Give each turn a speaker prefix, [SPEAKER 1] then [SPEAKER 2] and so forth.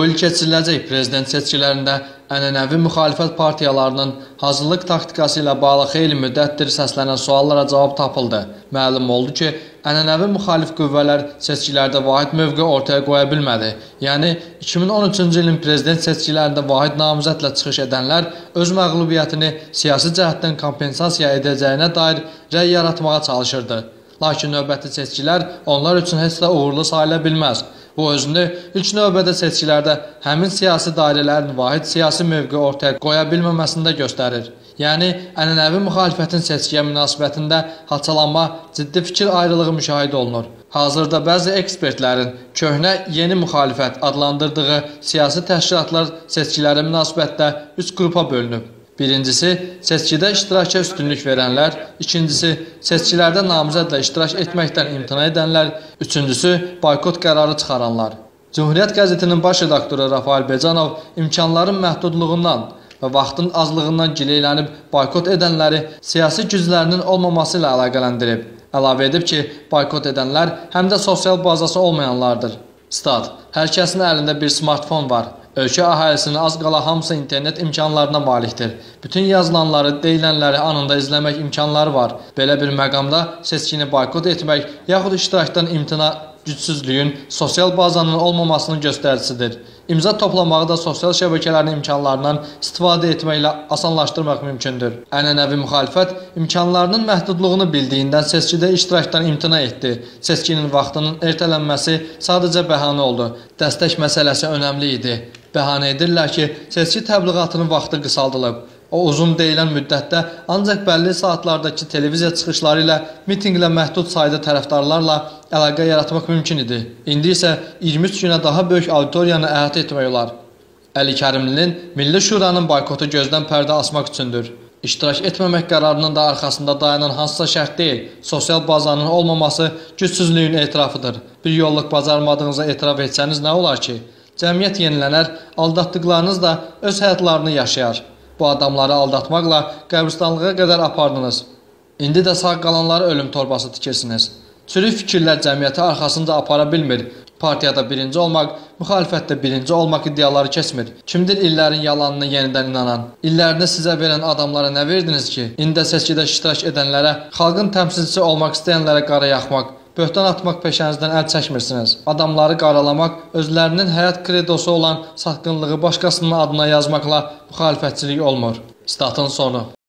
[SPEAKER 1] Bu il keçiriləcək prezident seçkilərində ənənəvi müxalifət partiyalarının hazırlıq taktikası ilə bağlı xeyli müddətdir səslənən suallara cavab tapıldı. Məlum oldu ki, ənənəvi müxalif qüvvələr seçkilərdə vahid mövqe ortaya qoya bilmədi. Yəni, 2013-cü ilin prezident seçkilərində vahid namizədlə çıxış edənlər öz məğlubiyyətini siyasi cəhətdən kompensasiya edəcəyinə dair rəy yaratmağa çalışırdı. Lakin növbəti seçkilər onlar üçün heç də uğurlu sayıla bilməz. Bu özünü ilk növbədə seçkilərdə həmin siyasi dairələrin vahid siyasi mövqe ortaya qoya bilməməsində göstərir. Yəni, ənənəvi müxalifətin seçkiyə münasibətində haçalanma, ciddi fikir ayrılığı müşahidə olunur. Hazırda bəzi ekspertlərin köhnə yeni müxalifət adlandırdığı siyasi təşkilatlar seçkilərə münasibətdə 3 qrupa bölünüb. Birincisi, seçkidə iştiraka üstünlük verənlər, ikincisi, seçkilərdə namizədlə iştirak etməkdən imtina edənlər, üçüncüsü, boykot qərarı çıxaranlar. Cumhuriyyət qəzetinin baş redaktoru Rafael Becanov imkanların məhdudluğundan və vaxtın azlığından gileylənib boykot edənləri siyasi güclərinin olmaması ilə əlaqələndirib. Əlavə edib ki, boykot edənlər həm də sosial bazası olmayanlardır. Stat: Hər kəsin əlində bir smartfon var. Ölkə əhalisinin az qala hamısı internet imkanlarına malikdir. Bütün yazılanları, deyilənləri anında izləmək imkanları var. Belə bir məqamda seçkini boykot etmək yaxud iştirakdan imtina gücsüzlüyün sosial bazanın olmamasının göstəricisidir. İmza toplamağı da sosial şəbəkələrin imkanlarından istifadə etməklə asanlaşdırmaq mümkündür. Ənənəvi müxalifət imkanlarının məhdudluğunu bildiyindən seçkidə iştirakdan imtina etdi. Seçkinin vaxtının ertələnməsi sadəcə bəhanə oldu. Dəstək məsələsi önəmli idi. Bəhanə edirlər ki, seçki təbliğatının vaxtı qısaldılıb. O uzun deyilən müddətdə ancaq bəlli saatlardakı televiziya çıxışları ilə mitinqlə məhdud sayda tərəfdarlarla əlaqə yaratmaq mümkün idi. İndi isə 23 günə daha böyük auditoriyanı əhatə etmək olar. Əli Kərimlinin Milli Şuranın boykotu gözdən pərdə asmaq üçündür. İştirak etməmək qərarının da arxasında dayanan hansısa şərt deyil, sosial bazanın olmaması gücsüzlüyün etirafıdır. Bir yolluk bacarmadığınıza etiraf etsəniz nə olar ki? Cəmiyyət yenilənər, aldatdıqlarınız da öz həyatlarını yaşayar. Bu adamları aldatmaqla qəbristanlığa qədər apardınız. İndi də sağ qalanları ölüm torbası tikirsiniz. Çürük fikirlər cəmiyyəti arxasınca apara bilmir. Partiyada birinci olmaq, müxalifətdə birinci olmaq iddiaları keçmir. Kimdir illərin yalanını yenidən inanan? İllərini sizə verən adamlara nə verdiniz ki? İndi də seçkidə iştirak edənlərə, xalqın təmsilçisi olmaq istəyənlərə qara yaxmaq, böhtan atmaq peşənizdən əl çəkmirsiniz. Adamları qaralamaq, özlərinin həyat kredosu olan satqınlığı başqasının adına yazmaqla müxalifətçilik olmur. Statın sonu.